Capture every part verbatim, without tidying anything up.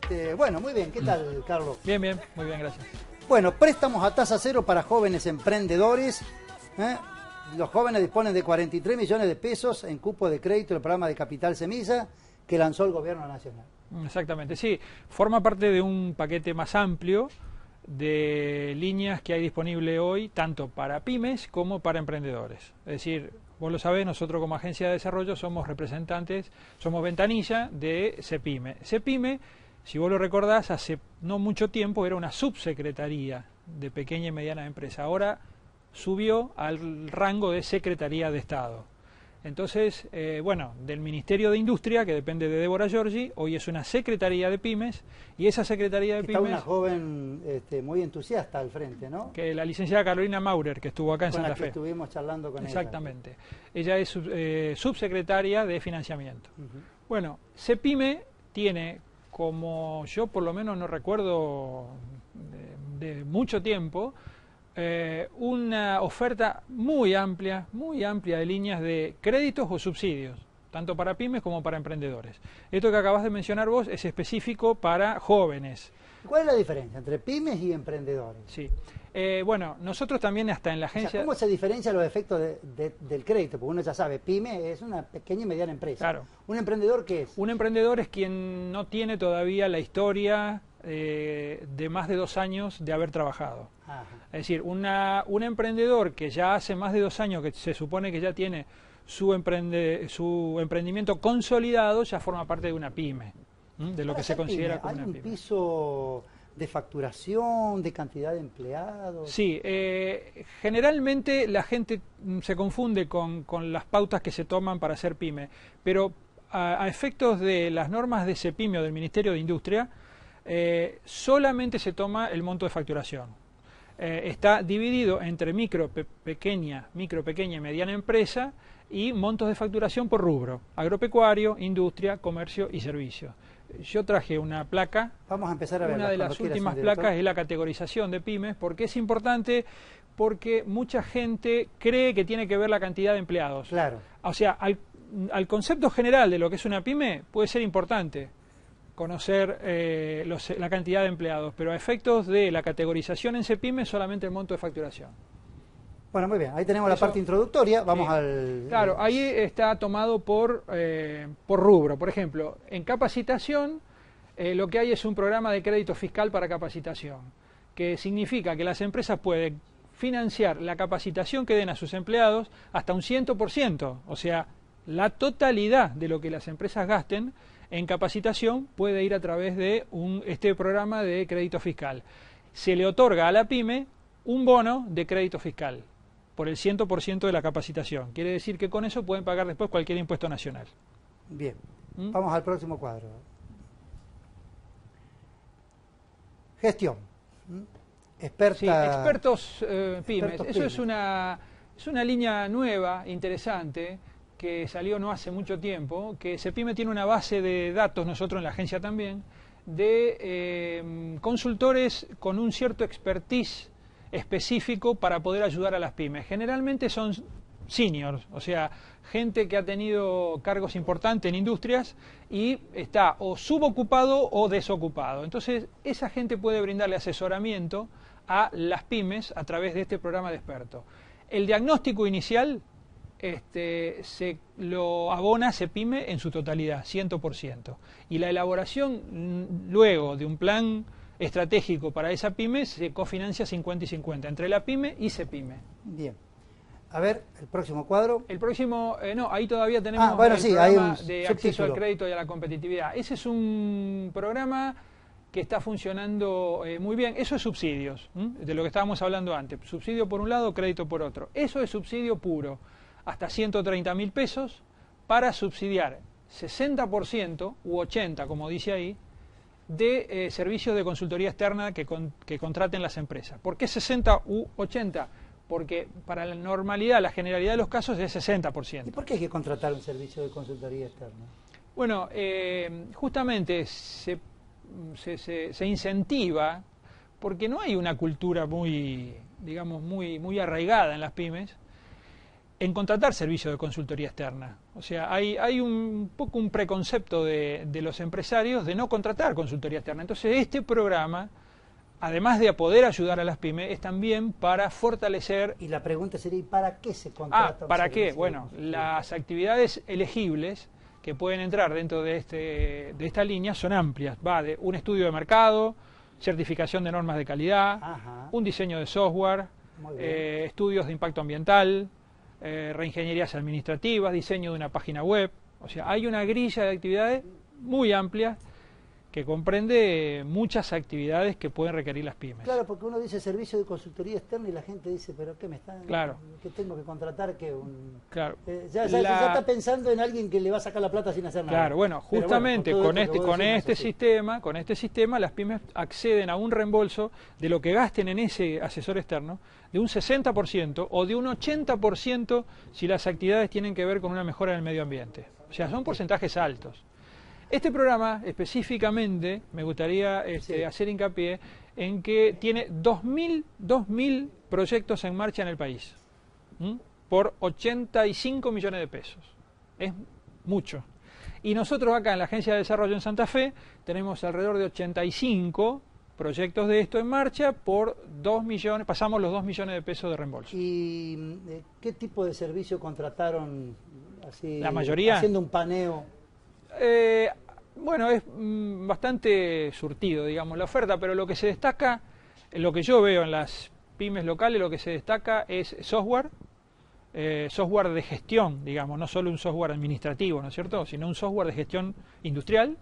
Este, bueno, muy bien. ¿Qué tal, Carlos? Bien, bien, muy bien, gracias. Bueno, préstamos a tasa cero para jóvenes emprendedores. ¿eh? Los jóvenes disponen de cuarenta y tres millones de pesos en cupo de crédito del programa de Capital Semilla que lanzó el Gobierno Nacional. Exactamente, sí. Forma parte de un paquete más amplio de líneas que hay disponible hoy, tanto para pymes como para emprendedores. Es decir, vos lo sabés, nosotros como agencia de desarrollo somos representantes, somos ventanilla de CEPYME. CEPYME, si vos lo recordás, hace no mucho tiempo era una subsecretaría de pequeña y mediana empresa. Ahora subió al rango de Secretaría de Estado. Entonces, eh, bueno, del Ministerio de Industria, que depende de Débora Giorgi, hoy es una Secretaría de Pymes, y esa Secretaría de Está Pymes... una joven este, muy entusiasta al frente, ¿no? Que la licenciada Carolina Maurer, que estuvo acá en Con Santa la que Fe. estuvimos charlando con Exactamente. Ella, ella es sub, eh, subsecretaria de Financiamiento. Uh-huh. Bueno, CEPYME tiene, como yo por lo menos no recuerdo de, de mucho tiempo, Eh, una oferta muy amplia, muy amplia de líneas de créditos o subsidios, tanto para pymes como para emprendedores. Esto que acabas de mencionar vos es específico para jóvenes. ¿Cuál es la diferencia entre pymes y emprendedores? Sí. Eh, bueno, nosotros también hasta en la agencia... O sea, ¿cómo se diferencian los efectos de, de, del crédito? Porque uno ya sabe, pyme es una pequeña y mediana empresa. Claro. ¿Un emprendedor qué es? Un emprendedor es quien no tiene todavía la historia eh, de más de dos años de haber trabajado. Ajá. Es decir, una, un emprendedor que ya hace más de dos años que se supone que ya tiene su, emprende, su emprendimiento consolidado, ya forma parte de una pyme, ¿m? de lo que se considera como una pyme. ¿Hay un piso de facturación, de cantidad de empleados? Sí, eh, generalmente la gente se confunde con, con las pautas que se toman para ser pyme, pero a, a efectos de las normas de CEPYME o del Ministerio de Industria, eh, solamente se toma el monto de facturación. Eh, está dividido entre micro, pe pequeña, micro, pequeña y mediana empresa y montos de facturación por rubro: agropecuario, industria, comercio y servicio. Yo traje una placa. Vamos a empezar a ver. Una de las últimas placas es la categorización de pymes, porque es importante, porque mucha gente cree que tiene que ver la cantidad de empleados. Claro. O sea, al, al concepto general de lo que es una pyme puede ser importante conocer eh, los, la cantidad de empleados, pero a efectos de la categorización en CEPYME solamente el monto de facturación. Bueno, muy bien, ahí tenemos Eso, la parte introductoria, vamos sí. al... Claro, ahí está tomado por, eh, por rubro. Por ejemplo, en capacitación eh, lo que hay es un programa de crédito fiscal para capacitación, que significa que las empresas pueden financiar la capacitación que den a sus empleados hasta un cien por ciento, o sea, la totalidad de lo que las empresas gasten en capacitación puede ir a través de un, este programa de crédito fiscal. Se le otorga a la pyme un bono de crédito fiscal por el cien por ciento de la capacitación. Quiere decir que con eso pueden pagar después cualquier impuesto nacional. Bien, ¿Mm? Vamos al próximo cuadro. Gestión. ¿Mm? Experta... Sí, expertos eh, pymes. Expertos Eso pymes. es una, es una línea nueva, interesante, que salió no hace mucho tiempo, que CEPYME tiene una base de datos, nosotros en la agencia también, de eh, consultores con un cierto expertise específico para poder ayudar a las pymes. Generalmente son seniors, o sea, gente que ha tenido cargos importantes en industrias y está o subocupado o desocupado. Entonces, esa gente puede brindarle asesoramiento a las pymes a través de este programa de expertos. El diagnóstico inicial Este, se lo abona CEPYME en su totalidad, cien por ciento. Y la elaboración luego de un plan estratégico para esa pyme se cofinancia cincuenta y cincuenta entre la pyme y CEPYME. Bien. A ver, el próximo cuadro. El próximo, eh, no, ahí todavía tenemos ah, bueno, el sí, programa hay un de subtítulo. acceso al crédito y a la competitividad. Ese es un programa que está funcionando eh, muy bien. Eso es subsidios, ¿m? de lo que estábamos hablando antes. Subsidio por un lado, crédito por otro. Eso es subsidio puro, hasta ciento treinta mil pesos, para subsidiar sesenta por ciento u ochenta por ciento, como dice ahí, de eh, servicios de consultoría externa que, con, que contraten las empresas. ¿Por qué sesenta u ochenta? Porque para la normalidad, la generalidad de los casos es sesenta por ciento. ¿Y por qué hay que contratar un servicio de consultoría externa? Bueno, eh, justamente se, se, se, se incentiva, porque no hay una cultura muy, digamos, muy, muy arraigada en las pymes, en contratar servicios de consultoría externa. O sea, hay, hay un poco un preconcepto de, de los empresarios de no contratar consultoría externa. Entonces, este programa, además de poder ayudar a las pymes, es también para fortalecer... Y la pregunta sería, ¿y para qué se contrata? Ah, ¿para qué? Bueno, las actividades elegibles que pueden entrar dentro de, este, de esta línea son amplias. Va de un estudio de mercado, certificación de normas de calidad, Ajá. un diseño de software, eh, estudios de impacto ambiental, eh, reingenierías administrativas, diseño de una página web. O sea, hay una grilla de actividades muy amplia que comprende muchas actividades que pueden requerir las pymes. Claro, porque uno dice servicio de consultoría externa y la gente dice, pero ¿qué me están? Claro. ¿Qué tengo que contratar? ¿Qué? Un, claro. Eh, ya, ya, la... ya está pensando en alguien que le va a sacar la plata sin hacer nada. Claro, bueno, justamente bueno, con, con este, con este sistema, sí. con este sistema, las pymes acceden a un reembolso de lo que gasten en ese asesor externo de un sesenta por ciento o de un ochenta por ciento si las actividades tienen que ver con una mejora del medio ambiente. O sea, son porcentajes altos. Este programa específicamente me gustaría este, sí. hacer hincapié en que tiene dos mil proyectos en marcha en el país, ¿m? por ochenta y cinco millones de pesos. Es mucho. Y nosotros acá en la Agencia de Desarrollo en Santa Fe tenemos alrededor de ochenta y cinco proyectos de esto en marcha por dos millones, pasamos los dos millones de pesos de reembolso. ¿Y eh, qué tipo de servicio contrataron así, la mayoría haciendo un paneo? Eh, bueno, es mm, bastante surtido, digamos, la oferta, pero lo que se destaca, lo que yo veo en las pymes locales, lo que se destaca es software, eh, software de gestión, digamos, no solo un software administrativo, ¿no es cierto?, sino un software de gestión industrial,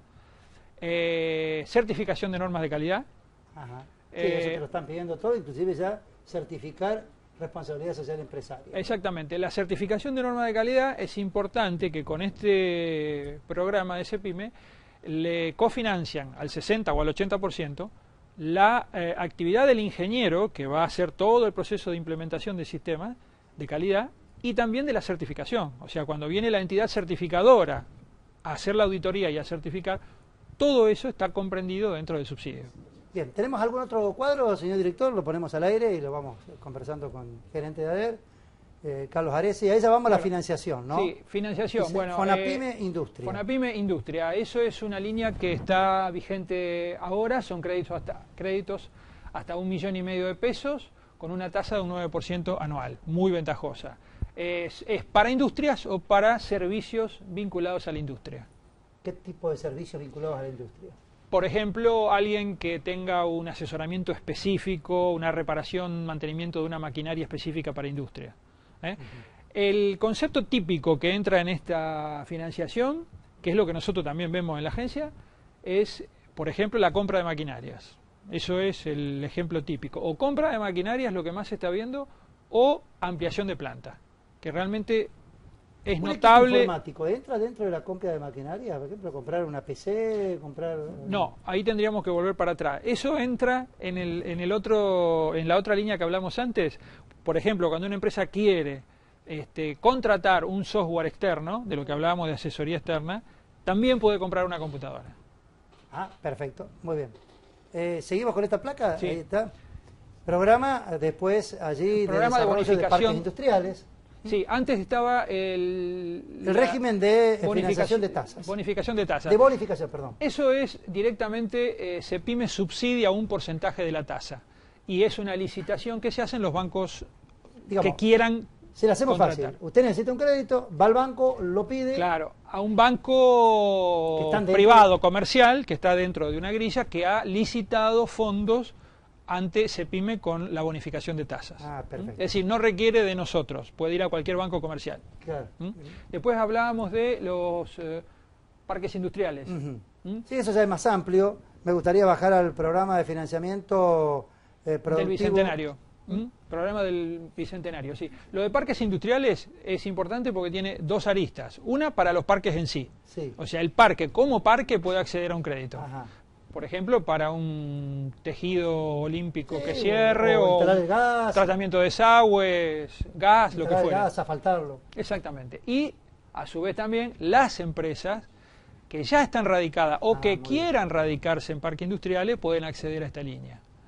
eh, certificación de normas de calidad. Ajá. Sí, eh, eso te lo están pidiendo todo, inclusive ya certificar responsabilidad social empresaria. Exactamente. La certificación de norma de calidad es importante que con este programa de CEPYME le cofinancian al sesenta o al ochenta por ciento la eh, actividad del ingeniero que va a hacer todo el proceso de implementación del sistema de calidad y también de la certificación. O sea, cuando viene la entidad certificadora a hacer la auditoría y a certificar, todo eso está comprendido dentro del subsidio. Bien, ¿tenemos algún otro cuadro, señor director? Lo ponemos al aire y lo vamos conversando con el gerente de A D E R, eh, Carlos Aresi. Ahí ya vamos a la financiación, ¿no? Sí, financiación. Dice, bueno, Fonapyme eh, Industria. Fonapyme Industria. Eso es una línea que está vigente ahora. Son créditos hasta, créditos hasta un millón y medio de pesos con una tasa de un nueve por ciento anual. Muy ventajosa. Es, ¿Es para industrias o para servicios vinculados a la industria? ¿Qué tipo de servicios vinculados a la industria? Por ejemplo, alguien que tenga un asesoramiento específico, una reparación, mantenimiento de una maquinaria específica para industria. ¿eh? Uh-huh. El concepto típico que entra en esta financiación, que es lo que nosotros también vemos en la agencia, es, por ejemplo, la compra de maquinarias. Eso es el ejemplo típico. O compra de maquinarias, lo que más se está viendo, o ampliación de planta, que realmente... Es ¿Un notable. equipo informático entra dentro de la compra de maquinaria? Por ejemplo, comprar una P C, comprar... No, ahí tendríamos que volver para atrás. Eso entra en el, en el otro, en la otra línea que hablamos antes. Por ejemplo, cuando una empresa quiere este, contratar un software externo, de lo que hablábamos de asesoría externa, también puede comprar una computadora. Ah, perfecto, muy bien. Eh, ¿Seguimos con esta placa? Sí. Ahí está. Programa, después allí Programa de de bonificación de parques industriales. Sí, antes estaba el... El régimen de financiación de tasas. Bonificación de tasas. De bonificación, perdón. Eso es directamente, eh, CEPYME subsidia un porcentaje de la tasa. Y es una licitación que se hace en los bancos Digamos, que quieran se la hacemos contratar. fácil. Usted necesita un crédito, va al banco, lo pide... Claro, a un banco privado, comercial, que está dentro de una grilla, que ha licitado fondos ante CEPYME con la bonificación de tasas. Ah, perfecto. Es decir, no requiere de nosotros, puede ir a cualquier banco comercial. Claro. ¿Mm? Después hablábamos de los eh, parques industriales. Uh-huh. ¿Mm? Sí, eso ya es más amplio. Me gustaría bajar al programa de financiamiento eh, productivo. Del Bicentenario. ¿Mm? Programa del Bicentenario, sí. Lo de parques industriales es importante porque tiene dos aristas. Una para los parques en sí. Sí. O sea, el parque como parque puede acceder a un crédito. Ajá. Por ejemplo, para un tejido olímpico sí, que o, cierre, o, o el gas, tratamiento de desagües, gas, lo que fuera. Gas, asfaltarlo. Exactamente. Y, a su vez también, las empresas que ya están radicadas o ah, que quieran bien. radicarse en parques industriales pueden acceder a esta línea.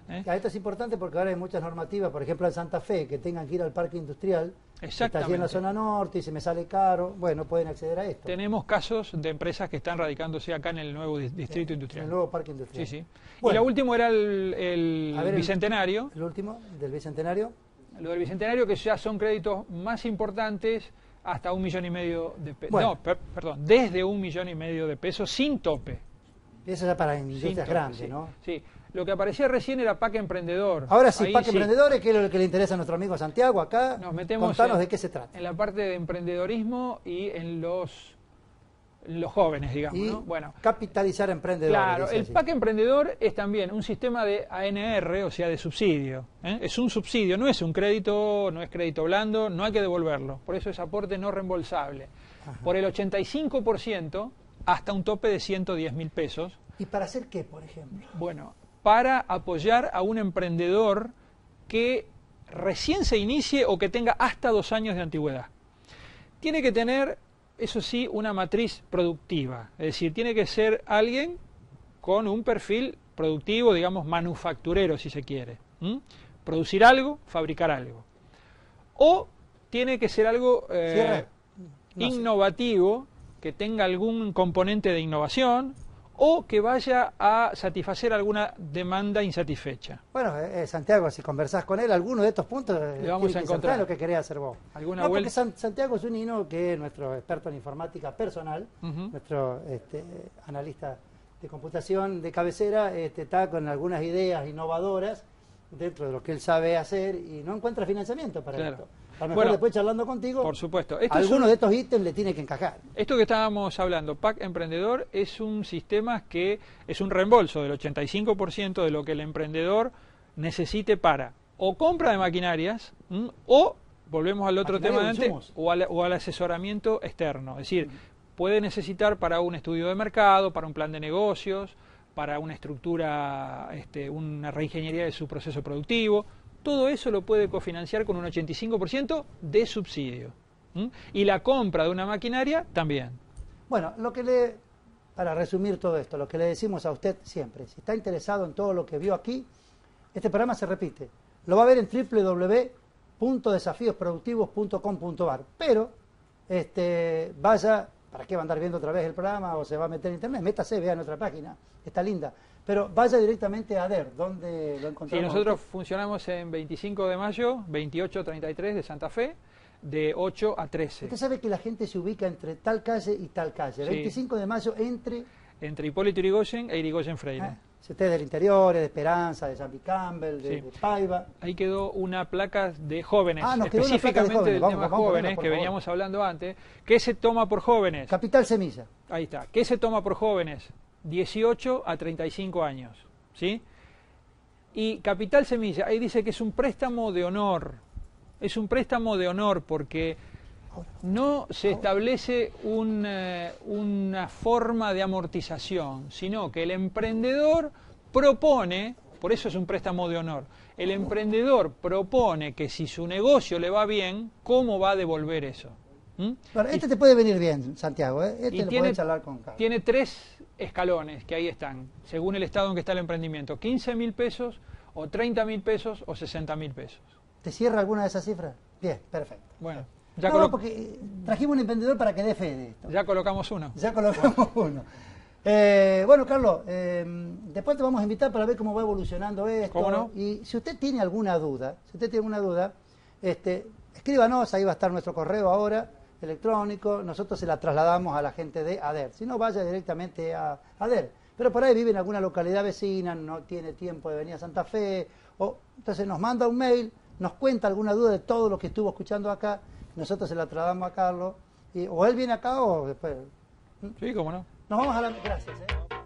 ¿eh? Esto es importante porque ahora hay muchas normativas, por ejemplo en Santa Fe, que tengan que ir al parque industrial, está allí en la zona norte y se me sale caro, bueno, pueden acceder a esto. Tenemos casos de empresas que están radicándose acá en el nuevo distrito industrial. En el nuevo parque industrial. Sí, sí. Bueno, y lo último era el, el ver, Bicentenario. El, el último, del Bicentenario. Lo del Bicentenario, que ya son créditos más importantes, hasta un millón y medio de pesos. Bueno. No, per perdón, desde un millón y medio de pesos sin tope. Eso ya para industrias tope, grandes, sí, ¿no? Sí. Lo que aparecía recién era P A C Emprendedor. Ahora sí, Ahí P A C sí. Emprendedores, que es lo que le interesa a nuestro amigo Santiago acá. Nos metemos Contanos en, de qué se trata. en la parte de emprendedorismo y en los, los jóvenes, digamos. Y ¿no? Bueno, capitalizar emprendedores. claro, el así. P A C Emprendedor es también un sistema de A N R, o sea, de subsidio. ¿eh? Es un subsidio, no es un crédito, no es crédito blando, no hay que devolverlo. Por eso es aporte no reembolsable. Ajá. Por el ochenta y cinco por ciento hasta un tope de ciento diez mil pesos. ¿Y para hacer qué, por ejemplo? Bueno, para apoyar a un emprendedor que recién se inicie o que tenga hasta dos años de antigüedad. Tiene que tener, eso sí, una matriz productiva, es decir, tiene que ser alguien con un perfil productivo, digamos, manufacturero, si se quiere. ¿Mm? Producir algo, fabricar algo. O tiene que ser algo eh, no innovativo, sé. que tenga algún componente de innovación, o que vaya a satisfacer alguna demanda insatisfecha. Bueno, eh, Santiago, si conversás con él, alguno de estos puntos le vamos a encontrar lo que querés hacer vos. ¿Alguna no, vuelta? Porque San, Santiago es un hino que es nuestro experto en informática personal, uh-huh. nuestro este, analista de computación de cabecera, este, está con algunas ideas innovadoras dentro de lo que él sabe hacer y no encuentra financiamiento para claro. esto. A lo mejor bueno, después charlando contigo, por supuesto. Esto alguno un, de estos ítems le tiene que encajar. Esto que estábamos hablando, P A C Emprendedor, es un sistema que es un reembolso del ochenta y cinco por ciento de lo que el emprendedor necesite para o compra de maquinarias ¿m? o, volvemos al otro tema de antes, o al, o al asesoramiento externo. Es decir, puede necesitar para un estudio de mercado, para un plan de negocios, para una estructura, este, una reingeniería de su proceso productivo. Todo eso lo puede cofinanciar con un ochenta y cinco por ciento de subsidio. ¿Mm? Y la compra de una maquinaria también. Bueno, lo que le, para resumir todo esto, lo que le decimos a usted siempre, si está interesado en todo lo que vio aquí, este programa se repite. Lo va a ver en doble u doble u doble u punto desafíos productivos punto com punto a r. Pero, este, vaya, ¿para qué va a andar viendo otra vez el programa o se va a meter en internet? Métase, vea nuestra página, está linda. Pero vaya directamente a ADER, ¿dónde lo encontramos? Sí, nosotros funcionamos en veinticinco de mayo, veintiocho treinta y tres de Santa Fe, de ocho a trece. Usted sabe que la gente se ubica entre tal calle y tal calle. Sí. veinticinco de mayo entre... Entre Hipólito Yrigoyen e Irigoyen Freire. Ah, si usted es del interior, es de Esperanza, de Sandy Campbell, de, sí. de Paiva. Ahí quedó una placa de jóvenes, ah, específicamente de jóvenes. del Vamos, tema vamos jóvenes ponerlo, que favor. veníamos hablando antes. ¿Qué se toma por jóvenes? Capital Semilla. Ahí está. ¿Qué se toma por jóvenes? dieciocho a treinta y cinco años. ¿Sí? Y Capital Semilla, ahí dice que es un préstamo de honor. Es un préstamo de honor porque no se establece un, eh, una forma de amortización, sino que el emprendedor propone, por eso es un préstamo de honor, el emprendedor propone que si su negocio le va bien, ¿cómo va a devolver eso? ¿Mm? Bueno, este y, te puede venir bien, Santiago, ¿eh? Este y lo tiene, puede charlar con Carlos. Tiene tres escalones que ahí están, según el estado en que está el emprendimiento, quince mil pesos, o treinta mil pesos, o sesenta mil pesos. ¿Te cierra alguna de esas cifras? Bien, perfecto. Bueno, ya no, porque trajimos un emprendedor para que dé fe de esto. Ya colocamos uno. Ya colocamos uno. Eh, bueno, Carlos, eh, después te vamos a invitar para ver cómo va evolucionando esto. ¿Cómo no? Y si usted tiene alguna duda, si usted tiene alguna duda, este, escríbanos, ahí va a estar nuestro correo ahora, electrónico, nosotros se la trasladamos a la gente de ADER. Si no, vaya directamente a ADER. Pero por ahí vive en alguna localidad vecina, no tiene tiempo de venir a Santa Fe, o entonces nos manda un mail, nos cuenta alguna duda de todo lo que estuvo escuchando acá, nosotros se la trasladamos a Carlos, y, o él viene acá o después. Sí, cómo no. Nos vamos a la... Gracias. ¿eh?